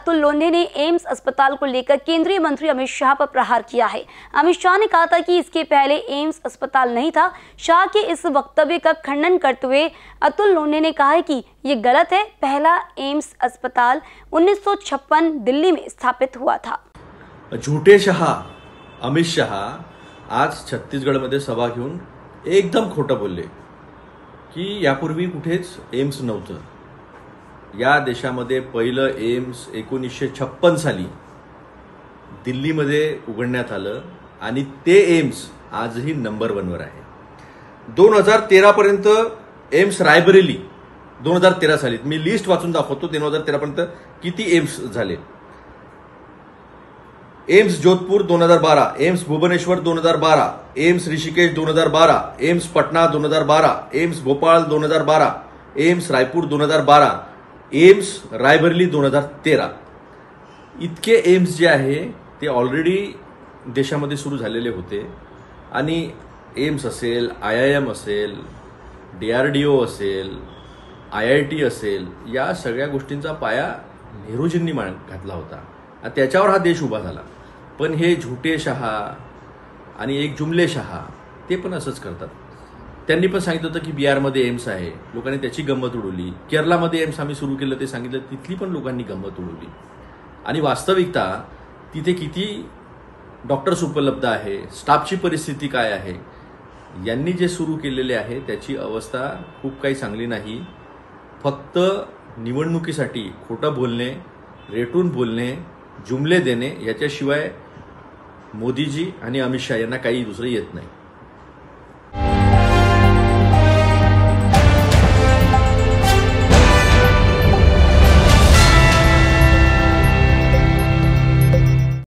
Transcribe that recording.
अतुल लोंढे ने एम्स अस्पताल को लेकर केंद्रीय मंत्री अमित शाह पर प्रहार किया है। अमित शाह ने कहा था कि इसके पहले एम्स अस्पताल नहीं था। शाह के इस वक्तव्य का खंडन करते हुए अतुल लोंढे ने कहा है कि ये गलत है। पहला एम्स अस्पताल 1956 दिल्ली में स्थापित हुआ था। झूठे शाह अमित शाह आज छत्तीसगडमध्ये सभा घेऊन एकदम खोटं बोलले की यापूर्वी कुठेच एम्स नव्हतं। या देशामध्ये पहिलं एम्स 1956 साली दिल्लीमध्ये उघडण्यात आलं आणि ते एम्स आजही नंबर 1 वर आहे। 2013 पर्यंत एम्स रायबरेली 2013 साली मी लिस्ट वाचून दाखवतो 2013 पर्यंत किती एम्स झाले। AIIMS Jodhpur 2012, AIIMS Bhubaneswar 2012, AIIMS Rishikesh 2012, AIIMS Patna 2012, AIIMS Bhopal 2012, AIIMS Raipur 2012, AIIMS Raebareli 2013। इतके एम्स जे आहे ते ऑलरेडी देशामध्ये सुरू झालेले होते आणि एम्स असेल, IIM असेल, DRDO असेल, IIT असेल, या सगळ्या गोष्टींचा पाया नेहरूजींनी घातला होता आणि त्याच्यावर हा देश उभा झाला। पण हे झुटे शहा आणि एक जुमले शहा ते पण असंच करतात। त्यांनी पण सांगितलं होतं की बिहारमध्ये एम्स आहे, लोकांनी त्याची गंमत उडवली। केरळमध्ये एम्स आम्ही सुरू केलं ते सांगितलं, तिथली पण लोकांनी गंमत उडवली। आणि वास्तविकता तिथे किती डॉक्टर्स उपलब्ध आहे, स्टाफची परिस्थिती काय आहे, यांनी जे सुरू केलेले आहे त्याची अवस्था खूप काही चांगली नाही। फक्त निवडणुकीसाठी खोटं बोलणे, रेटून बोलणे, जुमले देणे याच्याशिवाय मोदीजी आणि अमित शाह यांना काही दुसरं येत नाही।